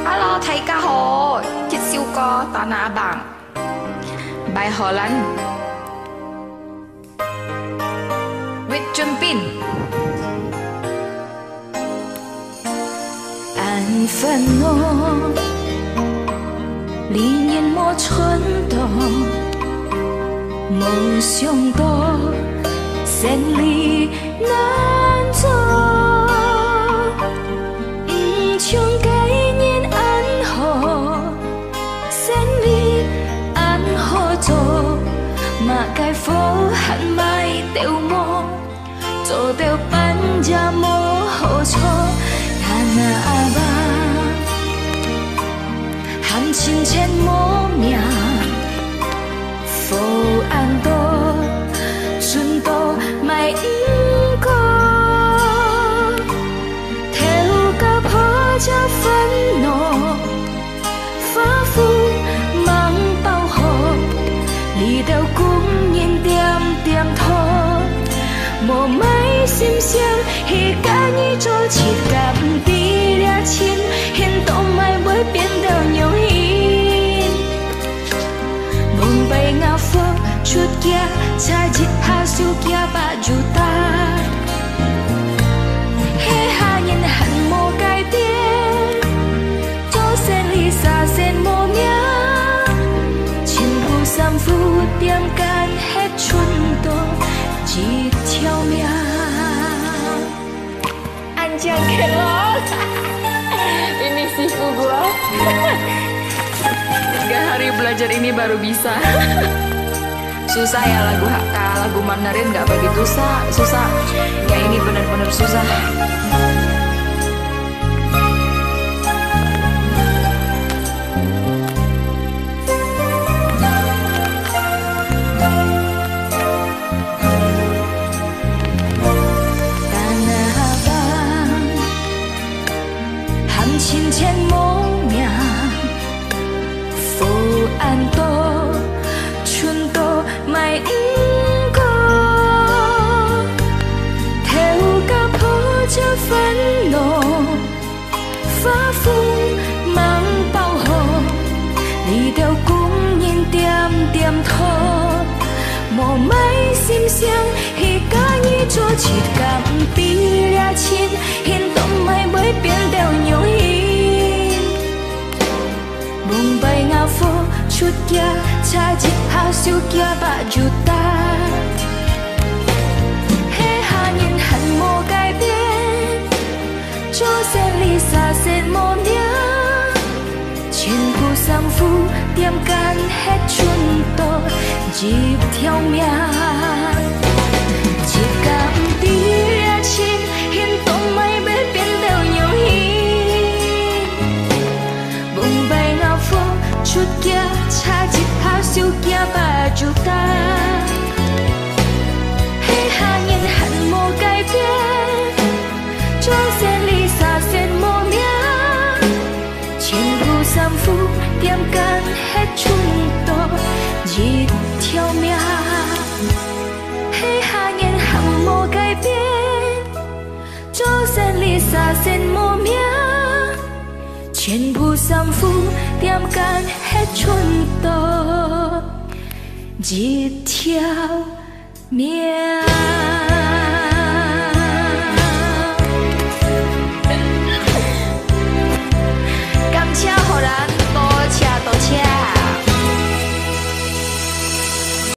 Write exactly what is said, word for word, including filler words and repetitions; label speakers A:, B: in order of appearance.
A: Hello， 大家好，这首歌《大拿棒》by Holland with Jumpin。
B: 安烦恼，历年莫春到，梦想到千里难走。不像该年安好，千里安好做，嘛该佛汉买掉么，做掉班家莫好错。他那吧，含情千莫命，佛安多，顺多买因果。这烦恼，发肤忙保护，你着工人点点头，无买心伤，彼甲你做七甲不比了亲，现动卖袂变到容易。梦白牙佛出家，才一下手家把就打，黑下人恨无改变。三千无名，千夫三夫点干迄春度一条命。
A: Anjir kelot, ini sifu gua. Tiga hari belajar ini baru bisa. Susah ya lagu H K, lagu Mandarin nggak begitu susah, susah. Ya ini benar-benar susah.
B: 情千无命，福安多，春多卖因果，头甲破这烦恼，发肤忙保护，你着工人点点头，无买心伤，彼甲你做七甲不比了亲，现动卖袂变到容易。梦白牙佛出家，差一下手家把就打，黑下人恨无改变，做千里三千无命，千夫三夫点干迄春度一条命，一甲不比了亲，现动卖袂变到容易。梦白牙佛出家，差一下手家把就打，黑下人恨无改变，做千里三千无命，千夫三夫点干迄春度一条命，黑下人恨无改变，做千里三千无命。千夫三夫点干迄春度一条命。